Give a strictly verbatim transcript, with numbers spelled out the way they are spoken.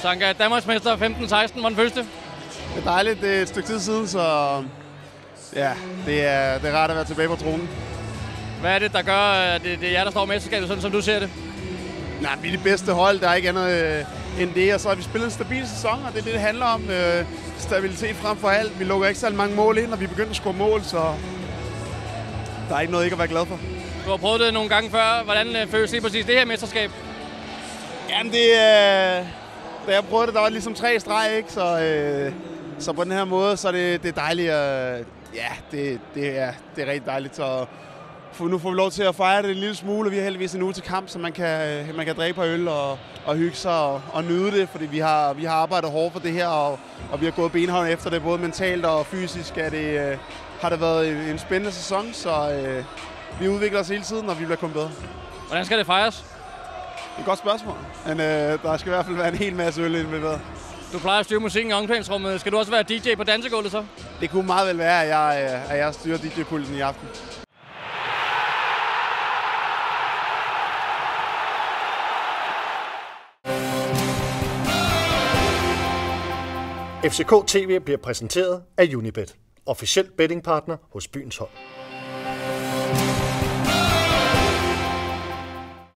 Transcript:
Sanka, Danmarksmester femten seksten, hvordan føles det? Det er dejligt, det er et stykke tid siden, så ja, det er, det er rart at være tilbage på tronen. Hvad er det, der gør, at det, det er jer, der står mesterskabet, sådan som du ser det? Nej, vi er det bedste hold, der er ikke andet øh, end det, og så har vi spillet en stabil sæson, og det er det, det handler om. Øh, stabilitet frem for alt. Vi lukker ikke så mange mål ind, og vi begynder at score mål, så der er ikke noget ikke at være glad for. Du har prøvet det nogle gange før. Hvordan øh, føles lige præcis det her mesterskab? Jamen, det øh, da jeg prøvede det, der var ligesom tre streg, ikke? Så, øh, så på den her måde, så er det, det er dejligt. Øh, ja, det, det, er, det er rigtig dejligt. Så for nu får vi lov til at fejre det en lille smule. Vi har heldigvis en uge til kamp, så man kan, man kan drikke på øl og, og hygge sig og, og nyde det, fordi vi har, vi har arbejdet hårdt for det her, og, og vi har gået benhånd efter det, både mentalt og fysisk. Er det, øh, har det været en, en spændende sæson, så øh, vi udvikler os hele tiden, og vi bliver kun bedre. Hvordan skal det fejres? Det er et godt spørgsmål, men øh, der skal i hvert fald være en hel masse øl indvendet. Du plejer at styre musikken i omklædningsrummet. Skal du også være D J på dansegulvet så? Det kunne meget vel være, at jeg, at jeg styrer D J-pulten i aften. F C K T V bliver præsenteret af Unibet, officiel bettingpartner hos byens hold.